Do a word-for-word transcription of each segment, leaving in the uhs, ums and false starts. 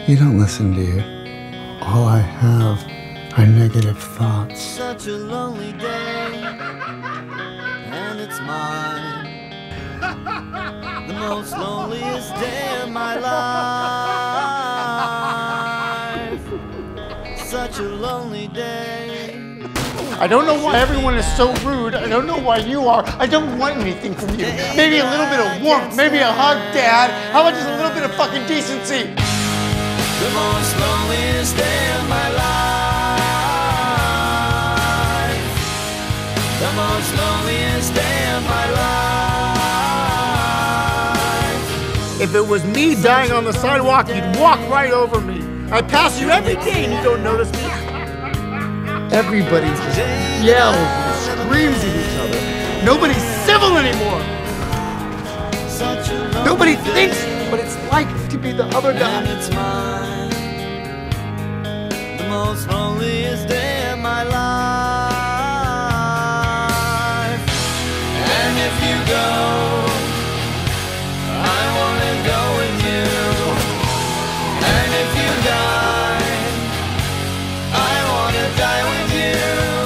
You don't listen, do you? All I have are negative thoughts. Such a lonely day, and it's mine. The most loneliest day of my life. Such a lonely day. I don't know why everyone is so rude. I don't know why you are. I don't want anything from you. Maybe a little bit of warmth, maybe a hug, Dad. How about just a little bit of fucking decency? The most loneliest day of my life. The most loneliest day of my life. If it was me dying on the sidewalk, you'd walk right over me. I pass you every day and you don't notice me. Everybody just yells and screams at each other. Nobody's civil anymore. Nobody thinks what it's like to be the other guy. And it's mine. The most loneliest day of my life. And if you go, I wanna go with you. And if you die, I wanna die with you.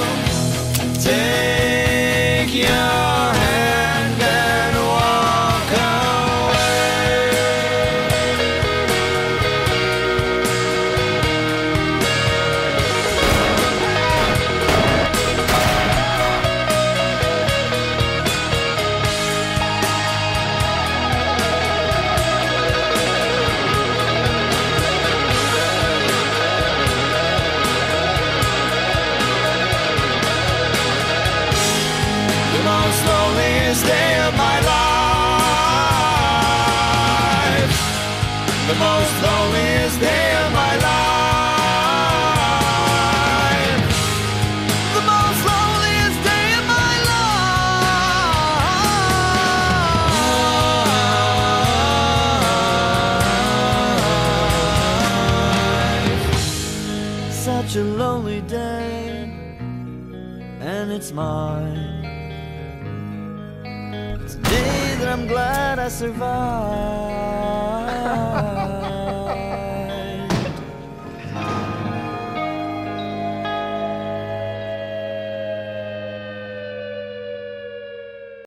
Take your hand and walk away. The most loneliest day of my life. The most loneliest day of my life. The most loneliest day of my life. Such a lonely day, and it's mine. It's a day that I'm glad I survived.